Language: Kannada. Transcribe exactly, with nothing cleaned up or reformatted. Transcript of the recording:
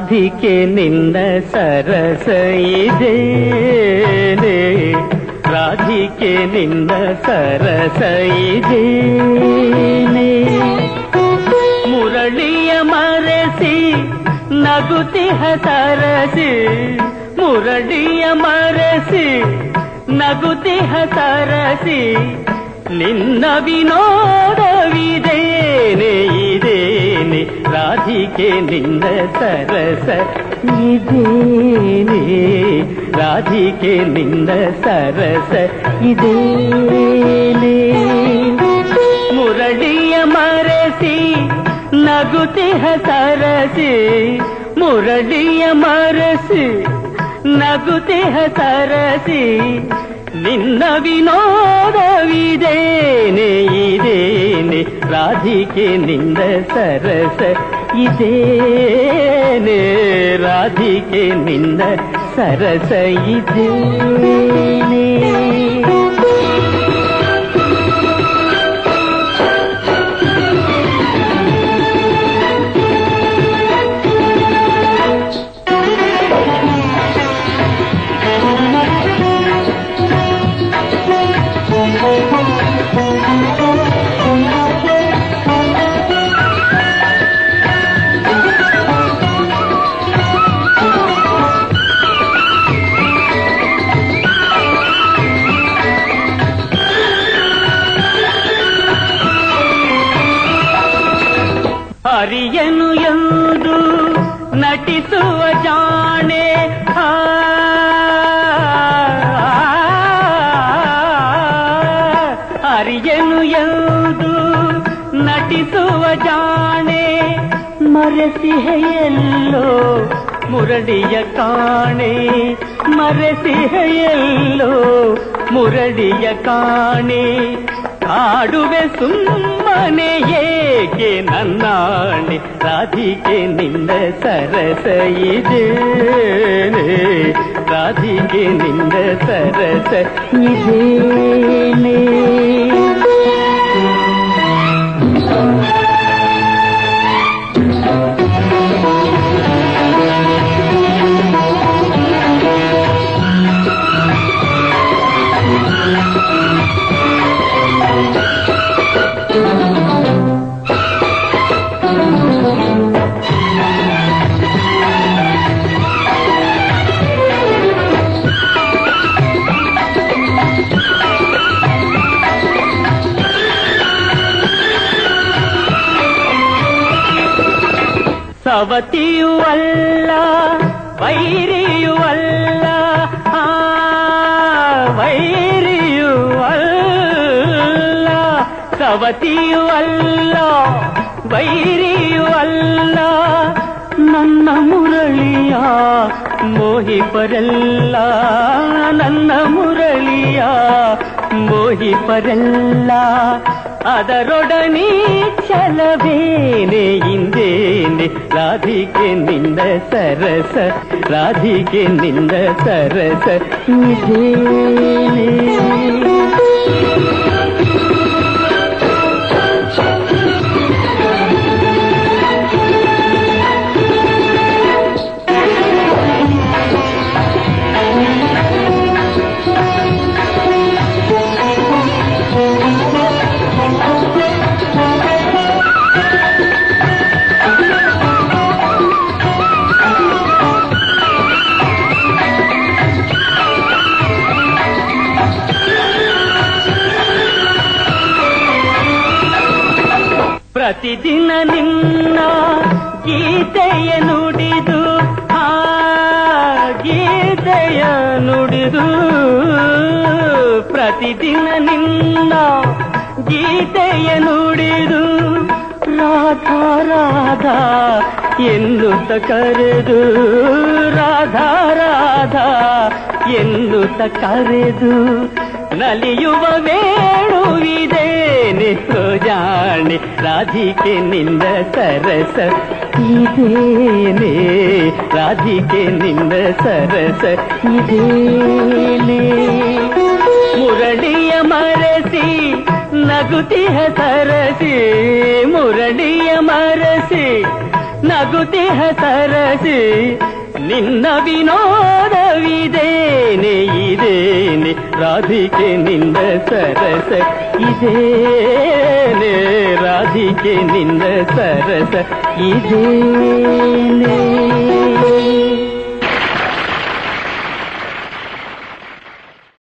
ರಾಧಿಕೆ ನಿನ್ನ ಸರಸ ಇದೇನೆ, ರಾಧಿಕೆ ನಿನ್ನ ಸರಸ ಇದೇನೆ. ಮುರಳಿಯ ಮರೆಸಿ ನಗುತಿಹ ಸರಸಿ, ಮುರಳಿಯ ಮರೆಸಿ ನಗುತಿಹ ಸರಸಿ, ನಿನ್ನ ವಿನೋದವಿದೇನೆ ಇದೇನೆ, ರಾಧಿಕೆ ನಿನ್ನ ಸರಸ ಇದೇನೆ, ರಾಧಿಕೆ ನಿನ್ನ ಸರಸ ಇದೇನೆ. ಮುರಳಿಯ ಮರೆಸಿ ನಗುತಿಹ ಸರಸಿ, ಮುರಳಿಯ ಮರೆಸಿ ನಗುತಿಹ ಸರಸಿ, ನಿನ್ನ ವಿನೋದವಿದೇನೆ ಇದೇನೆ, ರಾಧಿಕೆ ನಿನ್ನ ಸರಸ ಇದೇನೆ, ರಾಧಿಕೆ ನಿನ್ನ ಸರಸ ಇದೇನೆ. ಹರಿಯನು ಎಂದು ನಟಿಸುವ ಜಾಣೆ, ಹರಿಯನು ಎಂದು ನಟಿಸುವ ಜಾಣೆ, ಮರೆಸಿಹೆಯಲ್ಲೋ ಮುರಳಿಯ ಕಾಣೆ, ಮರೆಸಿಹೆಯಲ್ಲೋ ಮುರಳಿಯ ಕಾಣೆ. ಆಡುವೆ ಸುಮ್ಮನೆ ಏಕೆ ನನ್ನಾಣೆ, ರಾಧಿಕೆ ನಿನ್ನ ಸರಸ ಇದೇನೆ, ರಾಧಿಕೆ ನಿನ್ನ ಸರಸ ಇದೇನೆ. ಸವತಿಯೂ ಅಲ್ಲ ವೈರಿಯೂ ಅಲ್ಲ, ಆ ವೈರಿಯೂ ಅಲ್ಲ, ಸವತಿಯೂ ಅಲ್ಲ ವೈರಿಯೂ ಅಲ್ಲ, ನನ್ನ ಮುರಳಿಯ ಮೋಹಿಪರಲ್ಲ, ನನ್ನ ಮುರಳಿಯ ಮೋಹಿಪರಲ್ಲ. ಅದರೊಡನೆ ಛಲವೇನೆ ಇಂದೇನೆ, ರಾಧಿಕೆ ನಿನ್ನ ಸರಸ, ರಾಧಿಕೆ ನಿನ್ನ ಸರಸ ಇದೇನೆ. ಪ್ರತಿದಿನ ನಿನ್ನ ಗೀತೆಯ ನುಡಿದು, ಆ ಗೀತೆಯ ನುಡಿದು, ಪ್ರತಿದಿನ ನಿನ್ನ ಗೀತೆಯ ನುಡಿದು, ರಾಧಾ ರಾಧಾ ಎನ್ನುತ್ತ ಕರೆದು, ರಾಧಾ ರಾಧಾ ಎನ್ನುತ್ತ ಕರೆದು, ನಲಿಯುವ ವೇಣುವಿದೇನೆ ಜಾಣೆ, ರಾಧಿಕೆ ನಿನ್ನ ಸರಸ ಇದೇನೆ, ರಾಧಿಕೆ ನಿನ್ನ ಸರಸ ಇದೇನೆ. ಮುರಳಿಯ ಮರೆಸಿ ನಗುತಿಹ ಸರಸಿ, ಮುರಳಿಯ ಮರೆಸಿ ನಗುತಿಹ ಸರಸಿ ನಿನ್ನ ವಿನೋದವಿದೇನೆ ಇದೇನೆ ರಾಧಿಕೆ ನಿನ್ನ ಸರಸ ಇದೇನೆ ರಾಧಿಕೆ ನಿನ್ನ ಸರಸ ಇದೇನೆ